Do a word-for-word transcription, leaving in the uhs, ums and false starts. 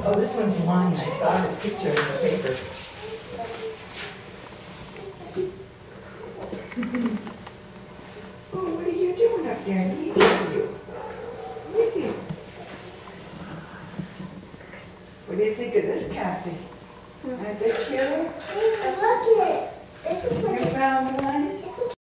Oh, this one's mine. I saw his picture in the paper. Oh, what are you doing up there? He with you. With you. What do you think of this, Cassie? Aren't they cute? Look at it. This is You like found one?